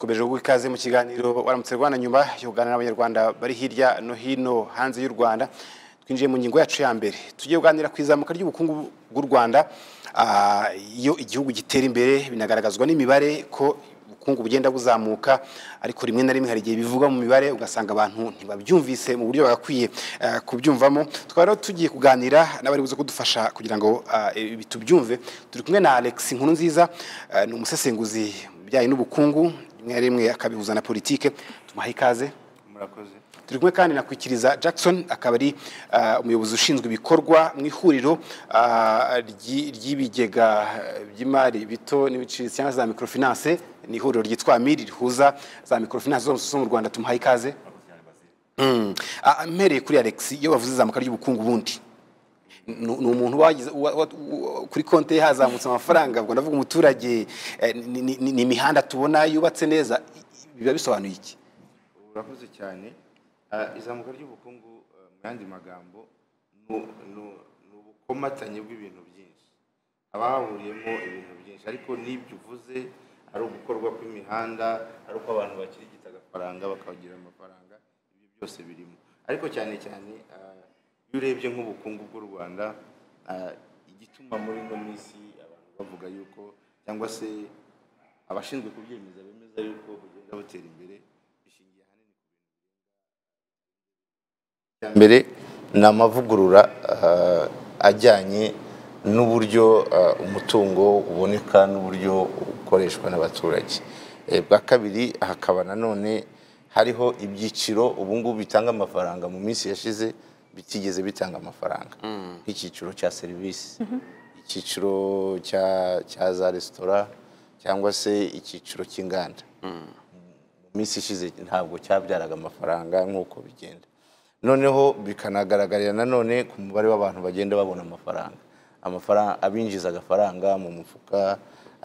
dukomeje gukaze mu kiganiro waramutse Rwanda nyuma yo kuganira n'abanyarwanda bari hirya no hino hanze y'u Rwanda. Twinjiye mu ngingo yacu ya mbere, tugiye kuganira ku izamuka ry'ubukungu bw'u Rwanda. Iyo igihugu gitera imbere binagaragazwa n'imibare ko ubukungu bugenda buzamuka, ariko rimwe na rimwe hari igihe bivuga mu mibare ugasanga abantu ntibabyumvise mu buryo bagakwiye kubyumvamo. Twari tugiye kuganira n'abari buze kudufasha kugira ngo bitubyumve. Turi kumwe na Alex Nkurunziza, ni umusesenguzi bijyanye n'ubukungu, rimwe na rimwe akabihuza na politike. Tumuhaye ikaze. Murakoze. Turi kumwe kandi na Kwikiriza Jackson, akaba ari umuyobozi ushinzwe ibikorwa mu ihuriro ry'ibigega by'imari bito n'ibiciriritse cyangwa za microfinance. Ni ihuriro ryitwa Miri rihuza za microfinance zo mu Rwanda. Tumuhaye ikaze. Mpereye kuri Alex, iyo bavuze izamuka ry'ubukungu bundi ni umuntu wagize kuri konti ye hazamutse amafaranga, ubwo ndavuga umuturage, ni imihanda tubona yubatse neza, biba bisobanuye iki? Urakoze cyane. Izamuka ry'ubukungu mu yandi magambo ni ubukomatanye bw'ibintu byinshi, haba hahuriyemo ibintu byinshi, ariko n'ibyo uvuze ari ugukorwa kw'imihanda, ari uko abantu bakirigita agafaranga bakagira amafaranga, ibyo byose birimo. Ariko cyane cyane iyo urebye nk'ubukungu bw'u Rwanda, igituma muri ino minsi abantu bavuga yuko, cyangwa se abashinzwe kubyemeza bemeza yuko bugenda butera imbere, bishingiye ahanini ku bintu mbere ni amavugurura ajyanye n'uburyo umutungo uboneka n'uburyo ukoreshwa n'abaturage. Bwa kabiri hakaba nanone hariho ibyiciro ubungubu bitanga amafaranga mu minsi yashize bitigeze bitanga amafaranga, nk'icyiciro cya serivisi, icyiciro cya za resitora, cyangwa se icyiciro cy'inganda. Mu minsi ishize ntabwo cyabyaraga amafaranga nk'uko bigenda. Noneho bikanagaragarira nanone ku mubare w'abantu bagenda babona amafaranga, abinjiza agafaranga mu mufuka,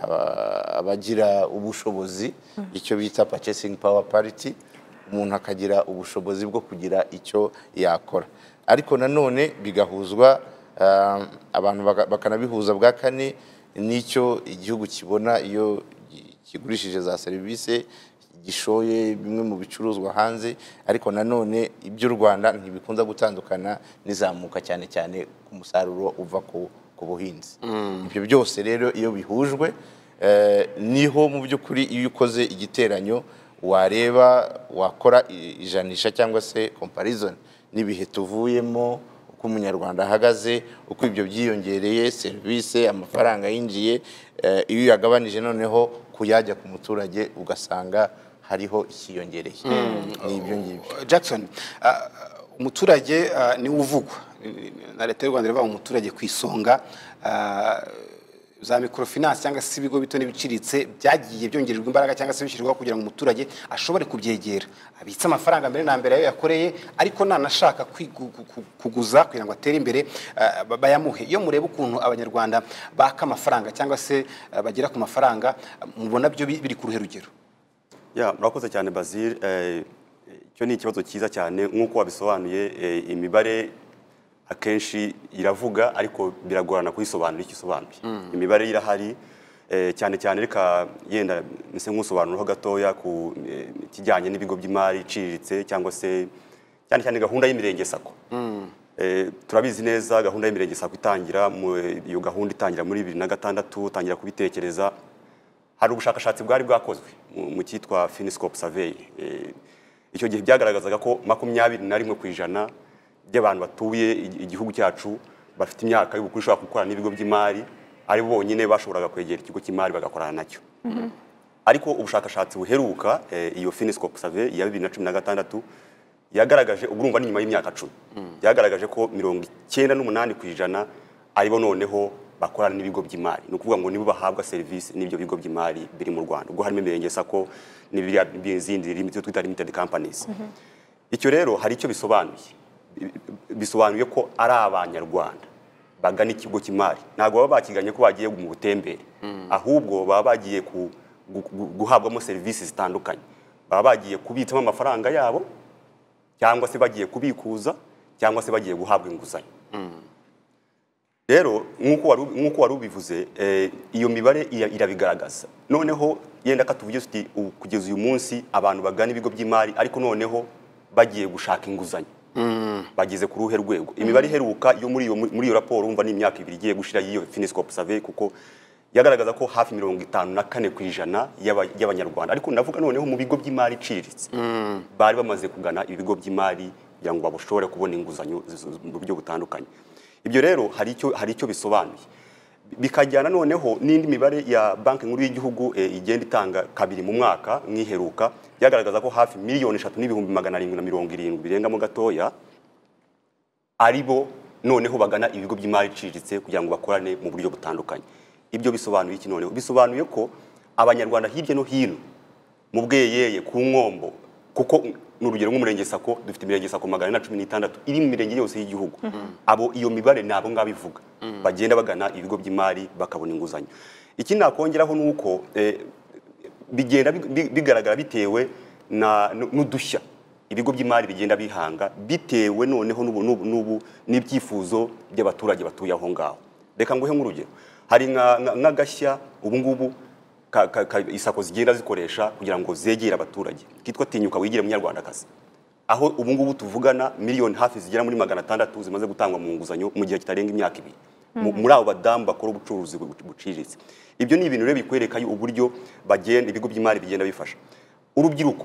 abagira ubushobozi, icyo bita purchasing power parity, umuntu akagira ubushobozi bwo kugira icyo yakora. Ariko nanone bigahuzwa, abantu bakanabihuza bwa kane n'icyo igihugu kibona iyo kigurishije za serivisi, gishoye bimwe mu bicuruzwa hanze. Ariko nanone iby'u Rwanda ntibikunza gutandukana n'izamuka cyane cyane ku musaruro uva ku buhinzi. Ibyo byose rero iyo bihujwe, niho mu by'ukuri iyo ukoze igiteranyo wareba, wakora ijanisha cyangwa se comparison n'ibihe tuvuyemo, uko umunyarwanda ahagaze, uko ibyo byiyongereye, serivisi, amafaranga yinjiye, iyo yagabanije noneho kuyajya ku muturage ugasanga hariho ikiyongereye. Ni ibyo ngibyo. Jackson, umuturage niwe uvugwa na leta y'u Rwanda, ivuga umuturage ku isonga. Za microfinance cyangwa se ibigo bito n'ibiciriritse byagiye byongererwa imbaraga cyangwa se bishyirwaho kugira ngo umuturage ashobore kubyegera, abitse amafaranga mbere na mbere ayo yakoreye, ariko nanashaka kuguza kugira ngo atere imbere bayamuhe. Iyo mureba ukuntu abanyarwanda baka amafaranga cyangwa se bagera ku mafaranga, mubona byo biri ku ruhe rugero? Murakoze cyane Basile. Icyo ni ikibazo cyiza cyane nk'uko wabisobanuye. Imibare akenshi iravuga, ariko biragorana kuyisobanura icyo isobanuye. Imibare irahari, cyane cyane reka yenda nse nk'usobanuraho gatoya ku kijyanye n'ibigo by'imari iciriritse, cyangwa se cyane cyane gahunda y'imirenge sako. Turabizi neza gahunda y'imirenge sako itangira, iyo gahunda itangira muri 2006, utangira kubitekereza. Hari ubushakashatsi bwari bwakozwe mu cyitwa Finiscope Survey. Icyo gihe byagaragazaga ko 21% by'abantu batuye igihugu cyacu bafite imyaka y'ubukuru ishobora gukorana n'ibigo by'imari, ari bonyine bashoboraga kwegera ikigo cy'imari bagakorana nacyo. Ariko ubushakashatsi buheruka, iyo Finiscope Survey ya 2016 yagaragaje, urumva ni nyuma y'imyaka 10, yagaragaje ko 98% aribo noneho bakorana n'ibigo by'imari. Ni ukuvuga ngo nibo bahabwa serivisi n'ibyo bigo by'imari biri mu Rwanda, ubwo harimo imirenge sako n'izindi twita limited companies. Icyo rero hari icyo bisobanuye ko ari abanyarwanda bagana ikigo cy'imari, ntabwo baba bakiganye ko bagiye mu butembere, ahubwo baba bagiye guhabwamo serivisi zitandukanye. Baba bagiye kubitsamo amafaranga yabo, cyangwa se bagiye kubikuza, cyangwa se bagiye guhabwa inguzanyo. rero nk'uko wari ubivuze iyo mibare irabigaragaza noneho yenda katuvuge tuti kugeza uyu munsi abantu bagana ibigo by'imari ariko noneho bagiye gushaka inguzanyo bageze ku ruhe rwego imibare iheruka yo muri iyo raporo umva ni imyaka 2 igiye gushira yiyo Finiscope survey kuko yagaragaza ko hafi 54% y'abanyarwanda ariko ndavuga noneho mu bigo by'imari iciriritse bari bamaze kugana ibigo by'imari kugira ngo babushobore kubona inguzanyo mu buryo butandukanye ibyo rero hari icyo bisobanuye bikajyana noneho n'indi mibare ya banki nkuru y'igihugu igenda itanga kabiri mu mwaka mwiheruka yagaragaza ko hafi 3,770,000 birengamo gatoya aribo noneho bagana ibigo by'imari iciriritse kugira ngo bakorane mu buryo butandukanye ibyo bisobanuye iki noneho bisobanuye ko abanyarwanda hirya no hino mu bweyeye ku nkombo kuko n'urugero nk'umurenge Sako dufite imirenge Sako 116 iri mu mirenge yose y'igihugu abo iyo mibare nabo ngabivuga bagenda bagana ibigo by'imari bakabona inguzanyo iki nakongeraho nuko bigenda bigaragara bitewe n'udushya ibigo by'imari bigenda bihanga bitewe noneho n'ubu n'ibyifuzo by'abaturage batuye aho ngaho reka nguhe nk'urugero hari nk'agashya ubu ngubu isako zigenda zikoresha kugira ngo zegere abaturage kitwa tinyuka wigire munyarwandakazi aho ubu ngubu tuvugana miliyoni hafi zigera muri 600 zimaze gutangwa mu nguzanyo mu gihe kitarenga imyaka 2 muri abo badamu bakora ubucuruzi buciriritse ibyo ni ibintu rero bikwereka uburyo bagenda ibigo by'imari bigenda bifasha urubyiruko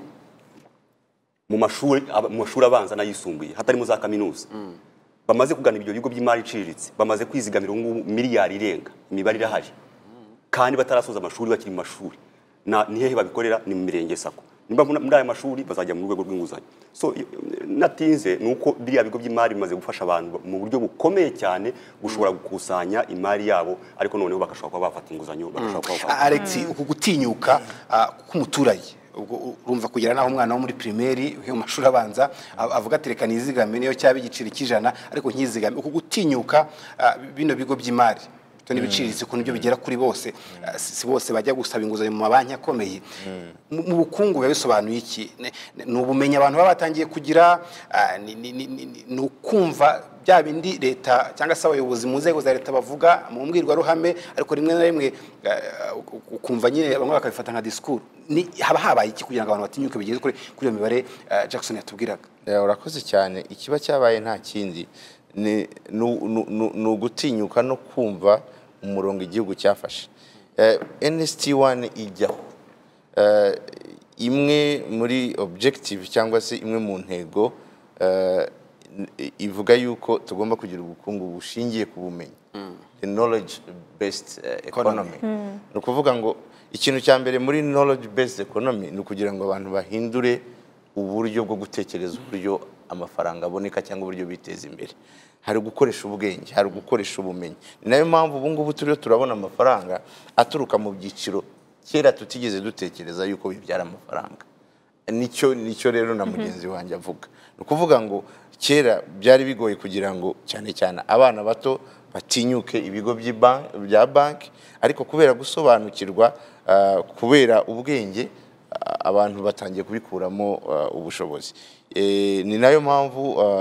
mu mashuri abanza n'ayisumbuye hatari mu za kaminuza bamaze kugana ibyo bigo by'imari iciriritse bamaze kwizigamira miliyari irenga imibare irahari kandi batarasoza amashuri bakiri mu mashuri ni hehe babikorera ni mu mirenge Sako nimba muri aya mashuri bazajya mu rwego rw'inguzanyo so natinze nuko biriya bigo by'imari bimaze gufasha abantu mu buryo bukomeye cyane gushobora gukusanya imari yabo ariko noneho bakashobora kuba bafata inguzanyo bakashobora kuba Alex uku gutinyuka k'umuturage urumva kugera naho umwana wo muri primaire mu mashuri abanza avuga ati reka nizigame niyo cyaba igiciro cy'ijana ariko nkizigame uku gutinyuka bino bigo by'imari n'ibiciriritse ko nibyo bigera kuri bose si bose bajya gusaba inguzanyo mu mabanki akomeye mu bukungu bisobanuye iki ni ubumenyi abantu baba batangiye kugira ni ukumva bya bindi leta cyangwa se abayobozi mu nzego za leta bavuga mu mbwirwaruhame ariko rimwe na rimwe ukumva nyine bamwe bakabifata nka discours haba habaye iki kugira ngo abantu batinyuke bigeze kuri iyo mibare Jackson yatubwiraga urakoze cyane ikiba cyabaye nta kindi ni ugutinyuka no kumva umurongo igihugu cyafashe NST1 ijyaho imwe muri objective cyangwa se imwe mu ntego ivuga yuko tugomba kugira ubukungu bushingiye ku bumenyi the knowledge based economy no kuvuga ngo ikintu cya mbere muri knowledge based economy ni kugira ngo abantu bahindure uburyo bwo gutekereza uburyo amafaranga aboneka cyangwa uburyo biteza imbere hari gukoresha ubwenge hari gukoresha ubumenyi nayo mpamvu ubu ngubu turiyo turabona amafaranga aturuka mu byiciro kera tutigeze dutekereza yuko bibyara amafaranga nicyo rero na mugenzi wanjye avuga no kuvuga ngo kera byari bigoye kugira ngo cyane cyane abana bato batinyuke ibigo bya banki ariko kubera gusobanukirwa kubera ubwenge abantu batangiye kubikuramo ubushobozi ni nayo mpamvu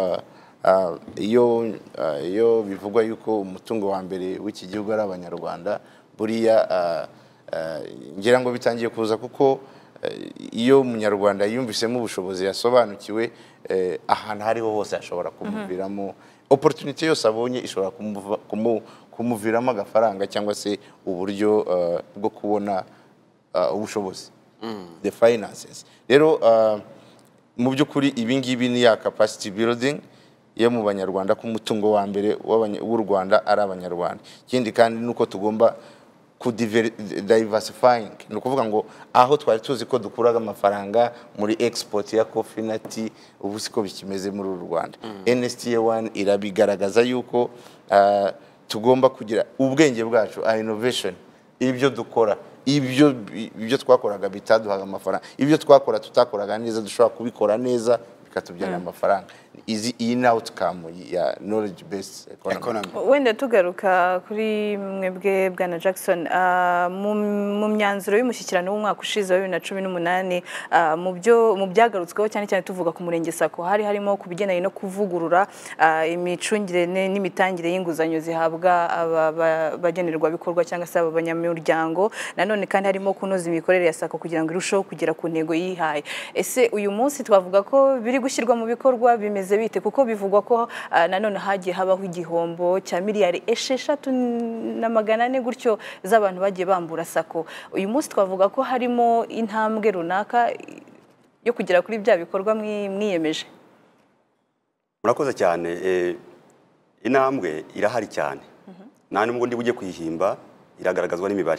iyo bivugwa yuko umutungo wa mbere w'iki gihugu ari abanyarwanda buriya ngira ngo bitangiye kuza kuko iyo umunyarwanda yumvisemo ubushobozi yasobanukiwe ahantu hariho hose ashobora kumuviramo opportunity yose abonye ishobora kumuviramo agafaranga cyangwa se uburyo bwo kubona ubushobozi the finances rero mu by'ukuri ibingibi ni ya capacity building yo mu banyarwanda ku mutungo wa mbere w'u Rwanda ari abanyarwanda ikindi kandi nuko tugomba ku diversifying no kuvuga ngo aho twari tuzi ko dukuraga amafaranga muri export ya coffee na tea ubu siko bikimeze muri u Rwanda NST1 irabigaragaza yuko tugomba kugira ubwenge bwacu innovation ibyo dukora ibyo twakoraga bitaduhaga amafaranga ibyo twakora tutakoraga neza dushobora kubikora neza bikatubyarira amafaranga. Iyi ni outcome ya knowledge based economy. Wenda tugaruka kuri mwebwe bwana Jackson, mu myanzuro y'umushyikirano w'umwaka ushize wa 2018 mu byagarutsweho cyane cyane tuvuga ku murenge sako harimo kubigendanye no kuvugurura imicungire n'imitangire y'inguzanyo zihabwa abagenerwa bikorwa cyangwa se abanyamuryango, nanone kandi harimo kunoza imikorere ya sako kugira ngo irusheho kugera ku ntego yihaye. Ese uyu munsi twavuga ko biri gushyirwa mu bikorwa bimeze bite, kuko bivugwa ko nanone hagiye habaho igihombo cya miliyari 6.4 gutyo z'abantu bagiye bambura sako. Uyu munsi twavuga ko harimo intambwe runaka yo kugera kuri bya bikorwa mwiyemeje. Murakoze cyane. Intambwe irahari cyane, nta nubwo ndi bujye kuyihimba, iragaragazwa n'imibare.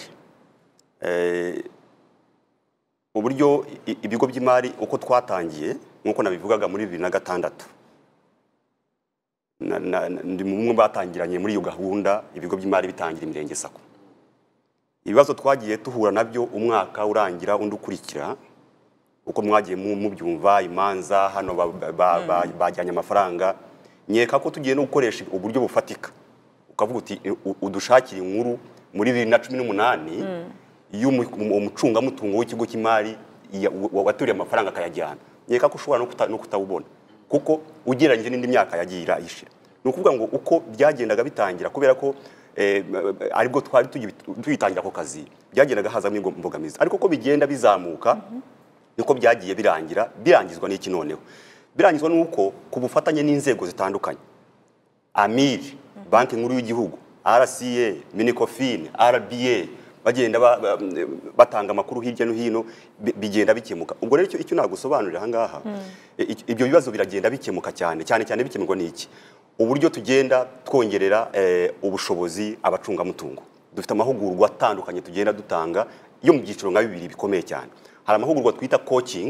Uburyo ibigo by'imari uko twatangiye nkuko nabivugaga muri 2006 ndi mumwe batangiranye muri iyo gahunda ibigo by'imari bitangira imirenge sako. Ibibazo twagiye tuhura nabyo umwaka urangira undi ukurikira, uko mwagiye mubyumva imanza hano bajyanye amafaranga, nyeka ko tugiye no gukoresha uburyo bufatika, ukavuga uti udushakira inkuru muri 2018 umucunga mutungo w'ikigo cy'imari waturiye amafaranga akayajyana, nyeka ko ushobora no kutawubona kuko ugereranyije n'indi myaka yagiye irayishira. Ni ukuvuga ngo uko byagendaga bitangira, kubera ko aribwo twari tuyitangira ako kazi, byagendaga hazamo imbogamizi, ariko ko bigenda bizamuka niko byagiye birangizwa n'iki noneho. Birangizwa nuko ku bufatanye n'inzego zitandukanye, AMIR, Banki Nkuru y'Igihugu, RCA, Minicofin, RBA, bagenda batanga amakuru hirya no hino, bigenda bikemuka. Ubwo rero icyo nagusobanurira aha ngaha, ibyo bibazo biragenda bikemuka cyane bikemurwa n'iki? Uburyo tugenda twongerera ubushobozi abacunga mutungo. Dufite amahugurwa atandukanye tugenda dutanga yo mu byiciro nka bibiri bikomeye cyane. Hari amahugurwa twita coaching,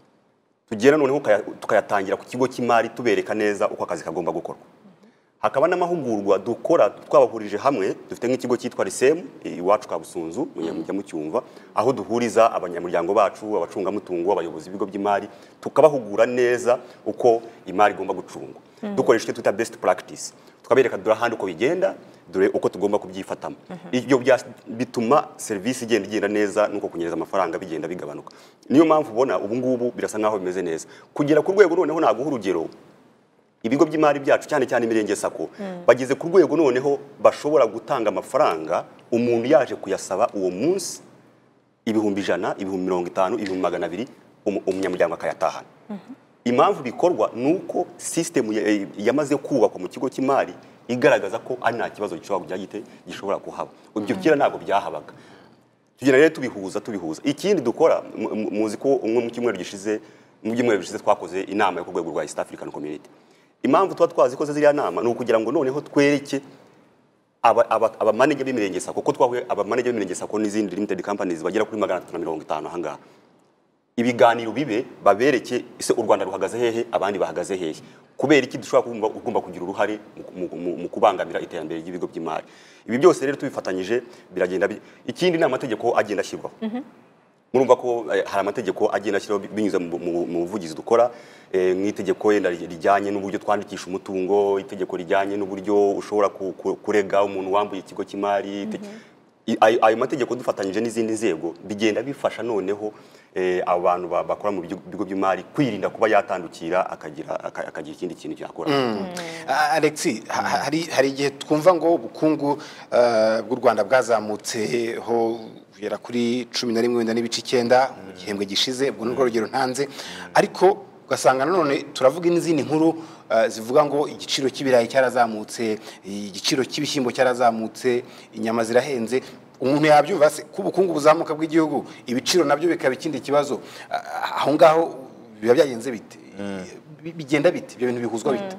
tugera noneho tukayatangira ku kigo cy'imari tubereka neza uko akazi kagomba gukorwa. Hakaba n'amahugurwa dukora twabahurije hamwe, dufite nk'ikigo cyitwa RISEM iwacu Kabusunzu mujya mucyumva, aho duhuriza abanyamuryango bacu, abacunga mutungo, abayobozi b'ibigo by'imari, tukabahugura neza uko imari igomba gucungwa. Dukoresha icyo twita best practice, tukabereka dore ahandi uko bigenda, dore uko tugomba kubyifatamo. Ibyo bituma service igenda neza, nuko kunyereza amafaranga bigenda bigabanuka. Niyo mpamvu ubona ubu ngubu birasa nkaho bimeze neza. Kugera ku rwego noneho naguha urugero, ibigo by'imari byacu cyane imirenge sako bageze ku rwego noneho bashobora gutanga amafaranga umuntu yaje kuyasaba uwo munsi 100,000, 50,000, 200,000 umunyamuryango akayatahana. Impamvu bikorwa nuko system yamaze kubakwa mu kigo cy'imari igaragaza ko ari nta kibazo gishobora kuhaba. Ibyo kira ntabwo byahabaga. Tugenda rero tubihuza. Ikindi dukora, muzi ko mu cyumweru gishize twakoze inama yo ku rwego rwa East African Community. Impamvu twazikoze ziriya nama ni ukugira ngo noneho twereke abamanege b'imirenge sako, ko twahuye abamanege b'imirenge sako n'izindi limited companies bagera kuri 350 aha ngaha. Ibiganiro bibe babereke ise u Rwanda ruhagaze hehe, abandi bahagaze hehe, kubera iki dushobora kugomba kugira uruhare mu kubangamira iterambere ry'ibigo by'imari. Ibi byose rero tubifatanyije biragenda. Ikindi ni amategeko agenda ashyirwaho. Murumva ko hari amategeko agenda ashyiraho binyuze mu buvugizi dukora, nk'itegeko rijyanye n'uburyo twandikisha umutungo, itegeko rijyanye n'uburyo ushobora kurega umuntu wambuye ikigo cy'imari. Ayo mategeko dufatanyije n'izindi nzego bigenda bifasha noneho abantu bakora mu bigo by'imari kwirinda kuba yatandukira akagira ikindi kintu cyakora. Alexis, hari igihe twumva ngo ubukungu bw'u Rwanda bwazamutseho kugera kuri 11.9 mu gihembwe gishize, ubwo n'urwo rugero ntanze, ariko ugasanga nanone turavuga n'izindi nkuru zivuga ngo igiciro cy'ibirayi cyarazamutse, igiciro cy'ibishyimbo cyarazamutse, inyama zirahenze. Umuntu yabyumva se kubukungu buzamuka bw'igihugu, ibiciro nabyo bikaba ikindi kibazo. Aho ngaho biba byagenze bite? Bigenda bite? Ibyo bintu bihuzwa bite?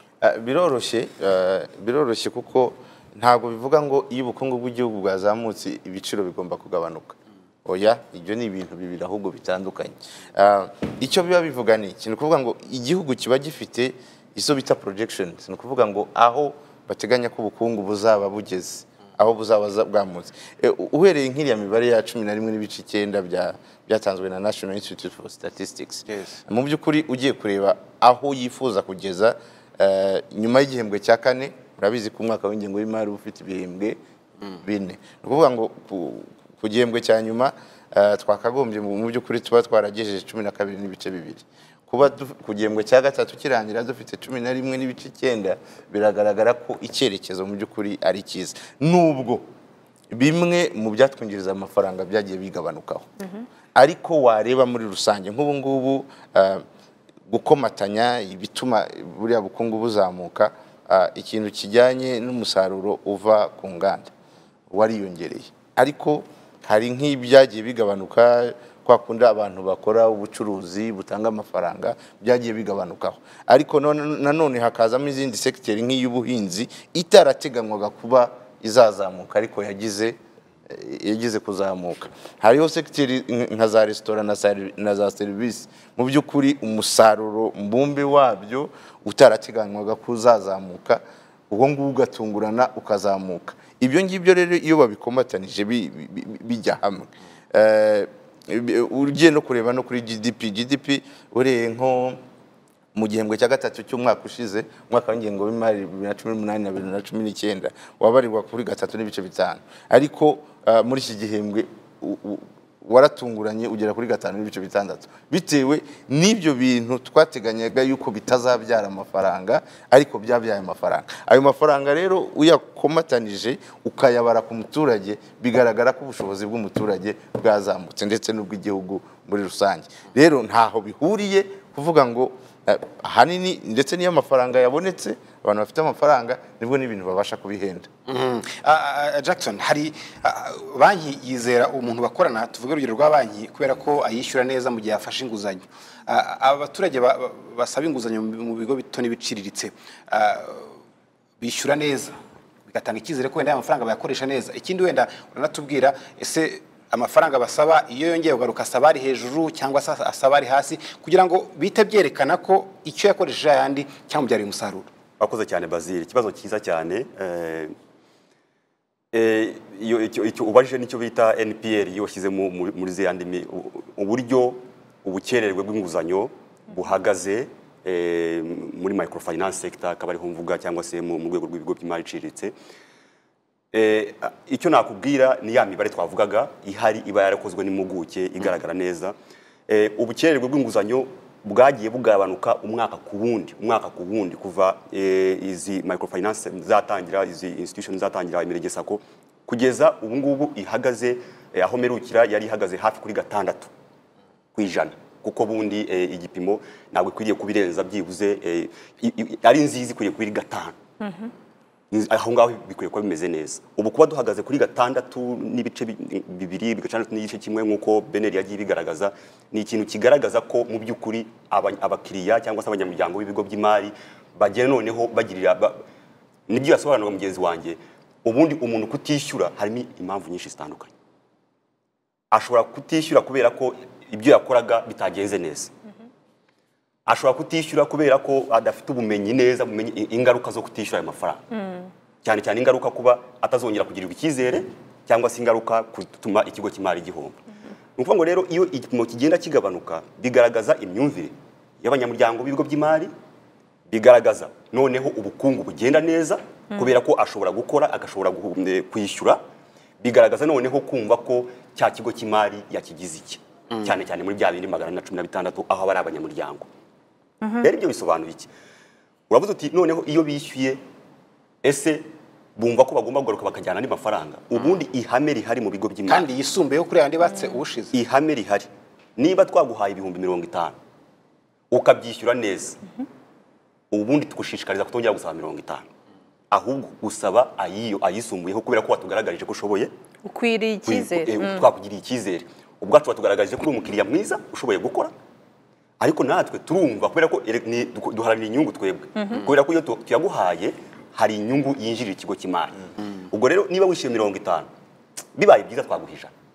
Biroroshye kuko ntabwo bivuga ngo iyo ubukungu bw'igihugu bwazamutse ibiciro bigomba kugabanuka. Oya, ibyo ni ibintu bibiri ahubwo bitandukanye. Icyo biba bivuga ni ikintu kuvuga ngo igihugu kiba gifite izo bita projections, ni ukuvuga ngo aho bateganya ko ubukungu buzaba bugeze aho buzaba bwamutse. Uhereye nk'iriya mibare ya 11.9 byatanzwe na National Institute for Statistics. Mu by'ukuri ugiye kureba aho yifuza kugeza nyuma y'igihembwe cya kane, murabizi ku mwaka w'ingengo y'imari ufite ibihembwe bine. Ni ukuvuga ngo ku gihembwe cya nyuma twakagombye mu by'ukuri tuba twaragejeje 12.2. Kuba ku gihembwe cya gatatu kirangira dufite 11.9 biragaragara ko icyerekezo mu by'ukuri ari cyiza, nubwo bimwe mu byatwinjiriza amafaranga byagiye bigabanukaho. Ariko wareba muri rusange nk'ubu ngubu gukomatanya ibituma buriya bukungu buzamuka, ikintu kijyanye n'umusaruro uva ku nganda wariyongereye, ariko hari nk'ibyagiye bigabanuka kwa kundi abantu bakora ubucuruzi butanga amafaranga byagiye bigabanukaho. Ariko nanone hakazamo izindi sekiteri nk'iy'ubuhinzi itarateganywaga kuba izazamuka ariko yagize kuzamuka. Hariho sekiteri nka za restaurant na za service, mu by'ukuri umusaruro mbumbe wabyo utarateganywaga kuzazamuka, ubwo ngubu ugatungurana ukazamuka. Ibyo ngibyo rero iyo babikomatanije bijya hamwe, ugiye no kureba no kuri GDP ureye nko mu gihembwe cya gatatu cy'umwaka ushize, umwaka w'ingengo w'imari 2018 na 2019 wabarirwa kuri 3.5, ariko muri iki gihembwe waratunguranye ugera kuri 5.6, bitewe n'ibyo bintu twateganyaga yuko bitazabyara amafaranga ariko byabyaye amafaranga. Ayo mafaranga rero uyakomatanije ukayabara ku muturage, bigaragara ko ubushobozi bw'umuturage bwazamutse ndetse n'ubw'igihugu muri rusange. Rero ntaho bihuriye kuvuga ngo ahanini, ndetse niyo amafaranga yabonetse, abantu bafite amafaranga nibwo n'ibintu babasha kubihenda. Jackson, hari banki yizera umuntu bakorana, tuvuge urugero rwa banki, kubera ko ayishyura neza mu gihe afashe inguzanyo. Abaturage basaba inguzanyo mu bigo bito n'ibiciriritse bishyura neza, bigatanga icyizere ko wenda amafaranga bayakoresha neza. Ikindi wenda uranatubwira, ese amafaranga basaba iyo yongeye kugaruka asaba ari hejuru cyangwa asaba ari hasi, kugira ngo bite byerekana ko icyo yakoresheje ayandi cyangwa byari umusaruro. Wakoze cyane Bazil, ikibazo cyiza cyane. Icyo ubajije nicyo bita NPL, iyo washyize muri ziyandi uburyo ubukererwe bw'inguzanyo buhagaze muri microfinance sector, akaba ariho mvuga, cyangwa se mu rwego rw'ibigo by'imari iciriritse. Icyo nakubwira ni ya mibare twavugaga ihari, iba yarakozwe n'impuguke igaragara neza. Ubukererwe bw'inguzanyo bwagiye bugabanuka umwaka ku wundi kuva izi microfinance zatangira, izi institution zatangira Emirenge Sacco kugeza ubu ngubu ihagaze aho merukira yari ihagaze hafi kuri 6%, kuko bundi igipimo ntabwo ikwiriye kubirenza, byibuze ari nziza ikwiriye kuri 5. Aho ngaho bikwiye kuba bimeze neza. Ubu kuba duhagaze kuri 6.2 6 n'igice kimwe nk'uko Beneri yagiye bigaragaza, ni ikintu kigaragaza ko mu by'ukuri abakiriya cyangwa se abanyamuryango b'ibigo by'imari bagera noneho bagirira nibyo yasobanura mugenzi wanjye. Ubundi umuntu kutishyura harimo impamvu nyinshi zitandukanye. Ashobora kutishyura kubera ko ibyo yakoraga bitagenze neza. Ashobora kutishyura kubera ko adafite ubumenyi neza, ingaruka zo kutishyura ayo mafaranga. Cyane cyane ingaruka kuba atazongera kugirirwa icyizere, cyangwa se ingaruka gutuma ikigo cy'imari gihomba. Nukuvuga ngo rero iyo igipimo kigenda kigabanuka, bigaragaza imyumvire y'abanyamuryango b'ibigo by'imari, bigaragaza noneho ubukungu bugenda neza kubera ko ashobora gukora agashobora kwishyura, bigaragaza noneho kumva ko cya kigo cy'imari yakigize iki, cyane cyane muri bya bindi 416 aho bari abanyamuryango. Rero ibyo bisobanura iki? Uravuze uti noneho iyo bishyuye, ese bumva ko bagomba kugaruka bakajyana andi mafaranga. Ubundi ihame rihari mu bigo by'imari kandi yisumbuyeho kuri yandi batse ubushize, ihame rihari, niba twaguhaye ibihumbi 50 ukabyishyura neza, ubundi tugushishikariza kutongera gusaba 50, ahubwo gusaba ayisumbuyeho, kubera ko watugaragarije ko ushoboye, ukwiriye icyizere, twakugiriye icyizere, ubwacu watugaragarije ko uri umukiriya mwiza ushoboye gukora. Ariko natwe turumva kubera ko duharanira inyungu twebwe, kubera ko iyo tuyaguhaye hari inyungu yinjirira ikigo cy'imari. Ubwo rero niba wishyuye 50 bibaye byiza twaguhija,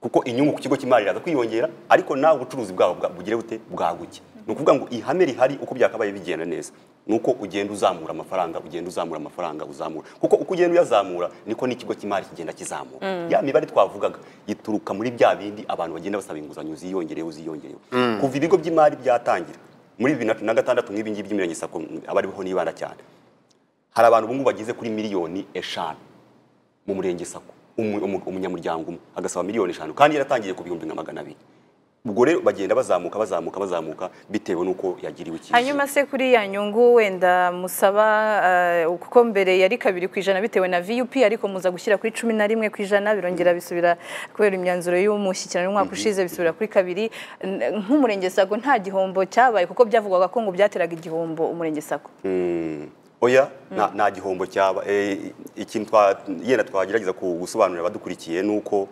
kuko inyungu ku kigo cy'imari iraza kwiyongera ariko nawe ubucuruzi bwabo bugire bute bwaguke. Ni ukuvuga ngo ihame rihari uko byakabaye bigenda neza nuko ugenda uzamura amafaranga uzamura, kuko uko ugenda uyazamura niko n'ikigo cy'imari kigenda kizamura. Ya mibare twavugaga ituruka muri bya bindi abantu bagenda basaba inguzanyo ziyongerewe. Kuva ibigo by'imari byatangira muri 2006 nk'ibi ngibi by'imirenge sako abariho nibanda cyane, hari abantu bungu bagize kuri miliyoni 5 mu murenge sako, umunyamuryango umwe agasaba miliyoni 5 kandi yaratangiye ku 200,000. Ubwo rero bagenda bazamuka bitewe nuko yagiriwe iki. Hanyuma se kuri ya nyungu wenda musaba kuko mbere yari 2% bitewe na VUP ariko muza gushyira kuri 11% birongera bisubira kubera imyanzuro y'umushyikirano umwaka ushize bisubira kuri 2. Nk'umurenge sako nta gihombo cyabaye kuko byavugwaga ko ngo byateraga igihombo umurenge sako. Oya nta gihombo cyaba. Ikintu yenda twagerageza gusobanurira abadukurikiye nuko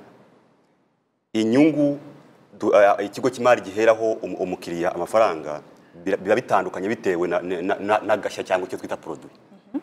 inyungu ikigo cy'imari giheraho umukiriya amafaranga biba bitandukanye bitewe n'agashya cyangwa icyo twita produit.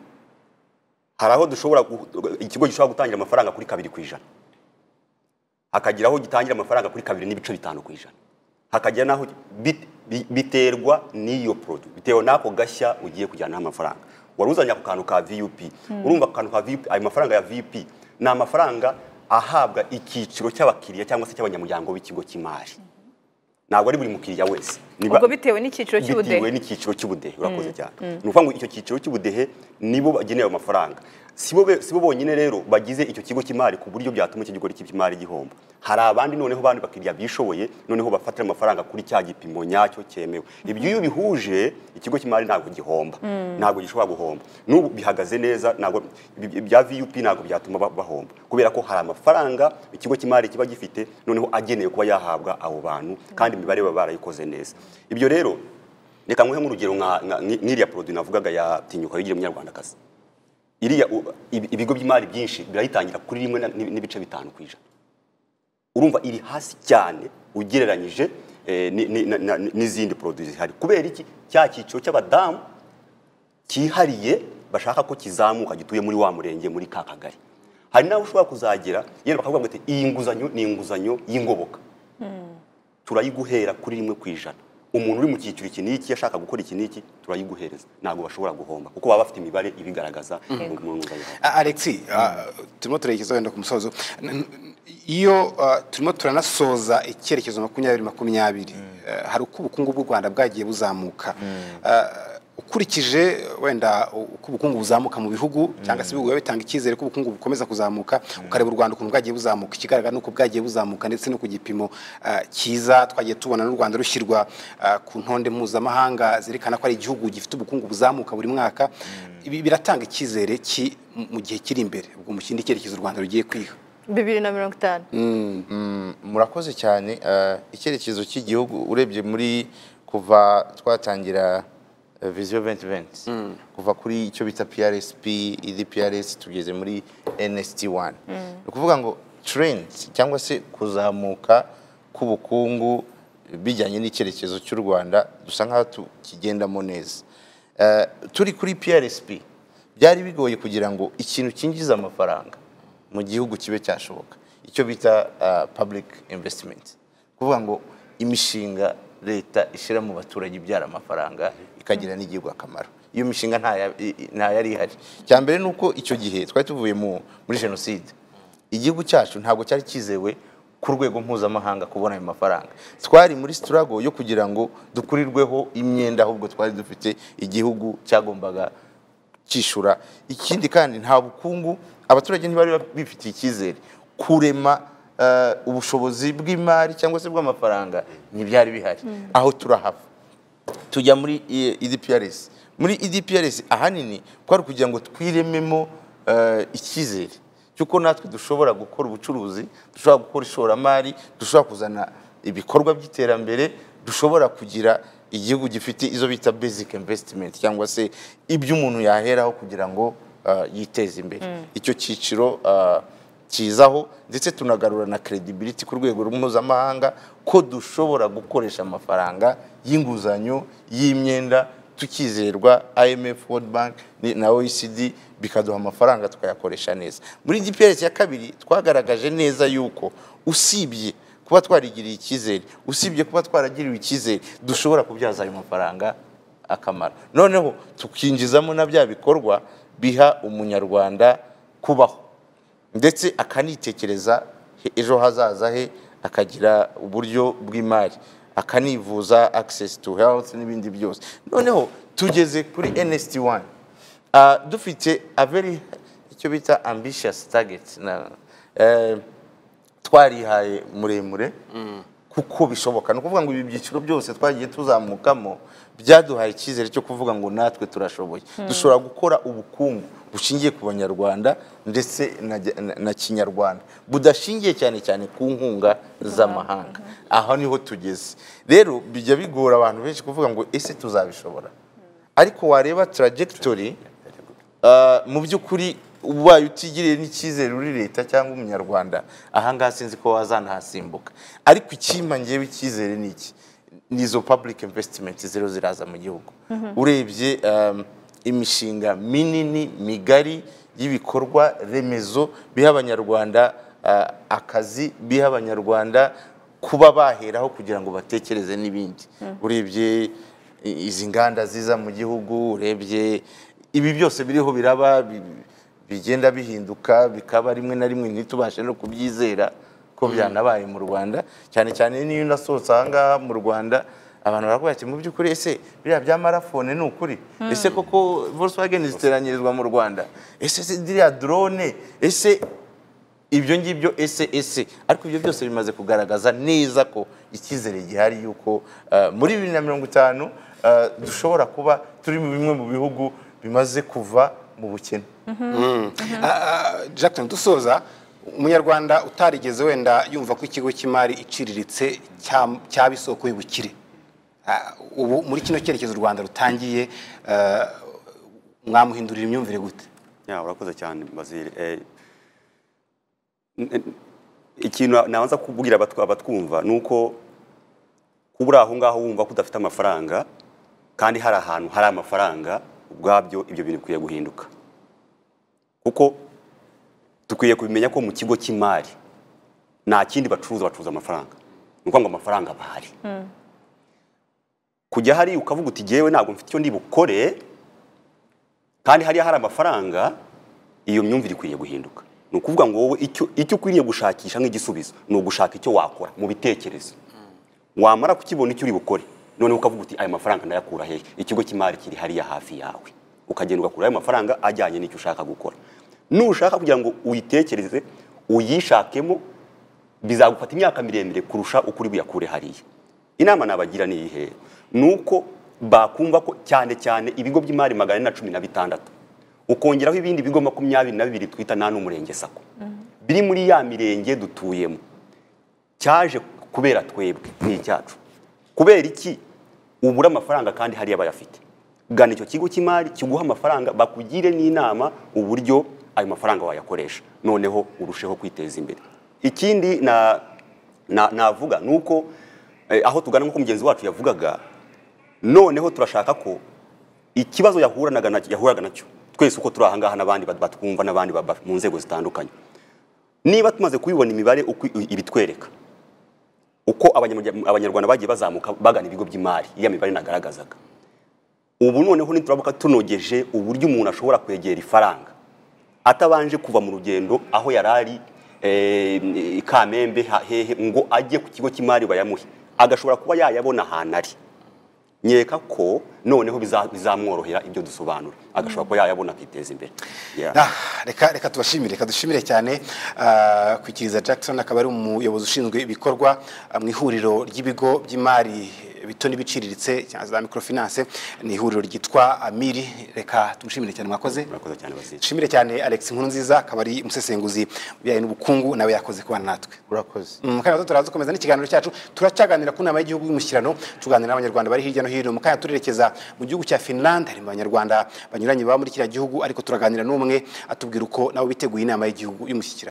Hari aho ikigo gishobora gutangira amafaranga kuri 2%, hakagira aho gitangira amafaranga kuri 2.5%, hakagira naho biterwa n'iyo produit, bitewe n'ako gashya ugiye kujyana amafaranga. Waruzanya ku kantu ka VUP, urumva ku kantu ka VUP, ayo mafaranga ya VUP ni amafaranga ahabwa icyiciro cy'abakiriya cyangwa se cy'abanyamuryango b'ikigo cy'imari. Ntabwo ari buri mukiriya wese. Ubwo bitewe n'icyiciro cy'ubudehe. Bitewe n'icyiciro cy'ubudehe urakoze cyane. Ni ukuvuga ngo icyo cyiciro cy'ubudehe nibo bagenewe amafaranga. Sibo bonyine rero bagize icyo kigo cy'imari ku buryo byatuma icyo kigo cy'imari gihomba. Hari abandi noneho bandi bakiriya bishoboye noneho bafatira amafaranga kuri cya gipimo nyacyo cyemewe. Ibyo iyo bihuje ikigo cy'imari ntabwo gihomba, ntabwo gishobora guhomba. N'ubu bihagaze neza, ntabwo bya VUP ntabwo byatuma bahomba kubera ko hari amafaranga ikigo cy'imari kiba gifite noneho agenewe kuba yahabwa abo bantu kandi imibare baba barayikoze neza. Ibyo rero reka nguhe nk'urugero nk'iriya produit navugaga ya Tinyuka yigire Munyarwandakazi. Iriya ibigo by'imari byinshi birayitangira kuri 1.5%. Urumva iri hasi cyane ugereranyije n'izindi produits zihari. Kubera iki? Cya cyiciro cy'abadamu kihariye bashaka ko kizamuka gituye muri wa murenge muri ka kagari. Hari naho ushobora kuzagera yenda bakavuga ngo iyi nguzanyo ni inguzanyo y'ingoboka. Turayiguhera kuri 1%. Umuntu uri mu cyiciro iki n'iki yashaka gukora iki n'iki turayiguhereza, ntabwo bashobora guhomba kuko baba bafite imibare ibigaragaza mu nguzanyo. Alexis, turimo turerekeza wenda ku musozo. Iyo turimo turanasoza icyerekezo 2020 hari uko ubukungu bw'u Rwanda bwagiye buzamuka. Ukurikije wenda uko ubukungu buzamuka mu bihugu cyangwa se bihugu bitanga icyizere ko ubukungu bukomeza kuzamuka, ukareba u Rwanda ukuntu bwagiye buzamuka, ikigaragara nuko bwagiye buzamuka ndetse no ku gipimo cyiza twagiye tubona n'u Rwanda rushyirwa ku ntonde mpuzamahanga zerekana ko ari igihugu gifite ubukungu buzamuka buri mwaka. Ibi biratanga icyizere mu gihe kiri imbere ubwo mu kindi cyerekezo u Rwanda rugiye kwiha 2050. Murakoze cyane. Icyerekezo cy'igihugu urebye muri kuva twatangira Vision 2020 kuva kuri icyo bita PRSP, EDPRS tugeze muri NST1. Ukuvuga ngo trend cyangwa se kuzamuka k'ubukungu bijyanye n'icyerekezo cy'u Rwanda dusa nkaho tukigendamo neza. Turi kuri PRSP byari bigoye kugira ngo ikintu kinjiza amafaranga mu gihugu kibe cyashoboka, icyo bita public investment. Kuvuga ngo imishinga leta ishira mu baturage ibyara amafaranga ikagira n'igihugu akamaro. Iyo mishinga nta yari ihari. Cyambere nuko icyo gihe twari tuvuye muri genocide, igihugu cyacu ntabwo cyari kizewe ku rwego mpuzamahanga kubona ayo mafaranga. Twari muri struggle yo kugira ngo dukurirweho imyenda, ahubwo twari dufite igihugu cyagombaga cyishura. Ikindi kandi nta bukungu, abaturage ntibari bifitiye icyizere kurema ubushobozi bw'imari cyangwa se bw'amafaranga ntibyari bihari. Aho turahava tujya muri EDPRS. Muri EDPRS ahanini kwari kugira ngo twirememo icyizere cyuko natwe dushobora gukora ubucuruzi, dushobora gukora ishoramari, dushobora kuzana ibikorwa by'iterambere, dushobora kugira igihugu gifite izo bita basic investment cyangwa se ibyo umuntu yaheraho kugira ngo yiteze imbere. Icyo cyiciro kizaho ndetse tunagarura na credibility ku rwego mpuzamahanga ko dushobora gukoresha amafaranga y'inguzanyo y'imyenda tukizerwa. IMF, World Bank na OECD bikaduha amafaranga tukayakoresha neza. Muri DPRS ya kabiri twagaragaje neza yuko usibye kuba twarigiriye icyizere, usibye kuba twaragiriwe icyizere, dushobora kubyaza ayo mafaranga akamaro, noneho tukinjizamo na bya bikorwa biha umunyarwanda kubaho ndetse akanitekereza ejo hazaza he, akagira uburyo bw'imari, akanivuza, access to health n'ibindi byose. Noneho tugeze kuri NST1 dufite a very icyo bita ambitious target twarihaye muremure kuko bishoboka, no kuvuga ngo ibi byiciro byose twagiye tuzamukamo byaduhaye icyizere cyo kuvuga ngo natwe turashoboye, dushobora gukora ubukungu bushingiye ku banyarwanda ndetse na kinyarwanda, budashingiye cyane cyane ku nkunga z'amahanga. Aho niho tugeze rero, bijya bigora abantu benshi kuvuga ngo ese tuzabishobora, ariko wareba trajectory mu by'ukuri ubaye utigiriye n'icyizere uri leta cyangwa umunyarwanda, ahangaha sinzi ko wazanahasimbuka. Ariko ikimpa ngewe icyizere ni iki, nizo public investment zero ziraza mu gihugu. Urebye imishinga minini migari y'ibikorwa remezo biha abanyarwanda akazi, biha abanyarwanda kuba baheraho kugira ngo batekereze n'ibindi. Urebye izi nganda ziza mu gihugu, urebye ibi byose biriho biraba bigenda bihinduka, bikaba rimwe na rimwe ntitubashe no kubyizera ko byanabaye mu Rwanda, cyane cyane niyo nasohotse ahangaha mu Rwanda abantu baravuga ati mu by'ukuri ese biriya bya marafone ni ukuri, ese koko Volkswagen ziteranyirizwa mu Rwanda, ese ziriya drone, ese ibyo ngibyo, ese ariko ibyo byose bimaze kugaragaza neza ko icyizere gihari yuko muri 2050 dushobora kuba turi mu bimwe mu bihugu bimaze kuva mu bukene. Jackson, dusoza, umunyarwanda utarigeze wenda yumva ko ikigo cy'imari iciriritse cyaba isoko y'ubukire, ubu muri kino cyerekezo u Rwanda rutangiye, mwamuhindurira imyumvire gute? Urakoze cyane Bazile. Ikintu nabanza kubwira abatwumva nuko kubura aho ngaho wumva ko udafite amafaranga kandi hari ahantu hari amafaranga, ubwabyo ibyo bintu bikwiye guhinduka, kuko dukwiye kubimenya ko mu kigo cy'imari nta kindi bacuruza amafaranga, nuko ngo amafaranga bahari. Kujya hari ukavuga uti jewe ntabwo mfite icyo ndi bukore kandi hari amafaranga, iyo myumvire ikwiye guhinduka. Nukuvuga ngo wowe icyo ukwiriye gushakisha nk'igisubizo ni ugushaka icyo wakora mu bitekerezo, wamara kukibona icyo uri bukore, none ukavuga uti aya mafaranga ndayakura hehe, ikigo cy'imari kiri hariya hafi yawe, ukagenda ugakura ayo mafaranga ajyanye n'icyo ushaka gukora. Nushaka kugira ngo uyitekereze uyishakemo, bizagufata imyaka miremire kurusha ukuri buyakure hariya. Inama nabagira ni ihe, nuko bakumva ko cyane cyane ibigo by'imari 416 ukongeraho ibindi bigo 22 twita nta n'umurenge sako biri muri ya mirenge dutuyemo, cyaje kubera twebwe n'icyacu. Kubera iki ubura amafaranga kandi hari abayafite? Gana icyo kigo cy'imari kiguha amafaranga, bakugire n'inama uburyo ayo mafaranga wayakoresha, noneho urusheho kwiteza imbere. Ikindi navuga nuko aho tugana nko mugenzi wacu yavugaga, noneho turashaka ko ikibazo yahuraga nacyo twese uko turi ahangaha n'abandi batwumva n'abandi mu nzego zitandukanye, niba tumaze kubibona imibare uko ibitwereka uko abanyarwanda bagiye bazamuka bagana ibigo by'imari, iya mibare nagaragazaga, ubu noneho niturabuka tunogeje uburyo umuntu ashobora kwegera ifaranga atabanje kuva mu rugendo aho yarari Kamembe hehe ngo ajye ku kigo cy'imari bayamuhe, agashobora kuba yayabona ahantu ari. Nyeka ko noneho bizamworohera ibyo dusobanura, agashobora kuba yayabona akiteza imbere. Reka tubashimire, dushimire cyane kwikiriza Jackson, akaba ari umuyobozi ushinzwe ibikorwa mu ihuriro ry'ibigo by'imari bito n'ibiciriritse cyangwa za microfinance, ni ihuriro ryitwa Amiri. Reka tumushimire cyane, mwakoze. Murakoze cyane Bazile. Shimire cyane Alex Nkurunziza, akaba ari umusesenguzi bijyanye n'ubukungu, nawe yakoze kubana natwe. Urakoze. Mukanya turaza komeza n'ikiganiro cyacu, turacaganira ku nama y'igihugu y'umushyikirano, tuganira n'abanyarwanda bari hirya no hino. Mukanya turerekeza mu gihugu cya Finland, hari abanyarwanda banyuranye baba muri kiriya gihugu, ariko turaganira n'umwe atubwira uko nabo biteguye inama y'igihugu y'umushyikirano.